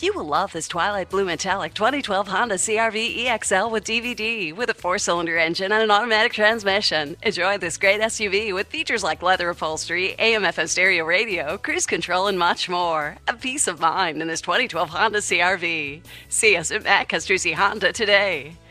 You will love this Twilight Blue Metallic 2012 Honda CR-V EXL with DVD, with a 4-cylinder engine and an automatic transmission. Enjoy this great SUV with features like leather upholstery, AM/FM stereo radio, cruise control, and much more. A peace of mind in this 2012 Honda CR-V. See us at Matt Castrucci Honda today.